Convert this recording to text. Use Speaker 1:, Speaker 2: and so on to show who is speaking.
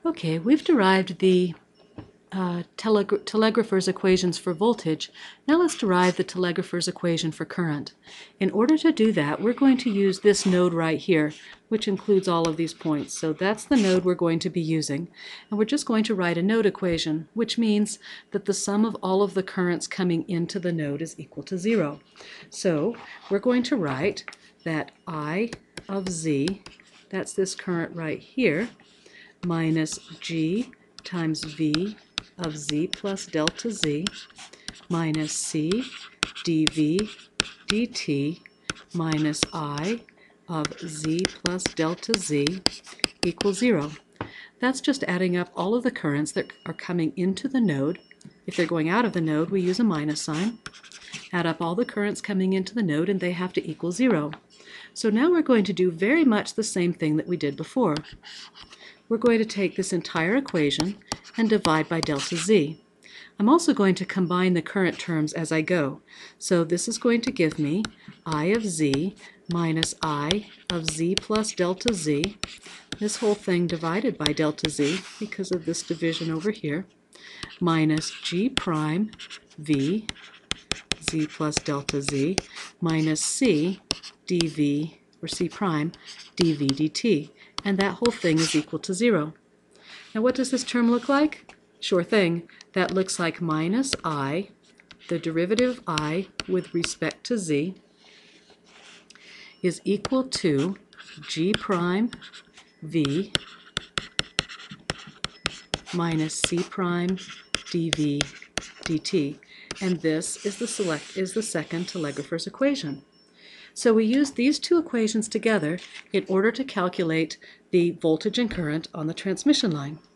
Speaker 1: Okay, we've derived the telegrapher's equations for voltage. Now let's derive the telegrapher's equation for current. In order to do that, we're going to use this node right here, which includes all of these points. So that's the node we're going to be using. And we're just going to write a node equation, which means that the sum of all of the currents coming into the node is equal to 0. So we're going to write that I of Z, that's this current right here, minus G times V of Z plus delta Z minus C dV dt minus I of Z plus delta Z equals 0. That's just adding up all of the currents that are coming into the node. If they're going out of the node, we use a minus sign. Add up all the currents coming into the node and they have to equal 0. So now we're going to do very much the same thing that we did before. We're going to take this entire equation and divide by delta Z. I'm also going to combine the current terms as I go. So this is going to give me I of Z minus I of Z plus delta Z, this whole thing divided by delta Z because of this division over here, minus G prime V Z plus delta Z minus C dV, or C prime, dV dt. And that whole thing is equal to 0. Now what does this term look like? Sure thing. That looks like minus I, the derivative of I with respect to Z, is equal to G prime V minus C prime dV dt. And this is the second telegrapher's equation. So we use these two equations together in order to calculate the voltage and current on the transmission line.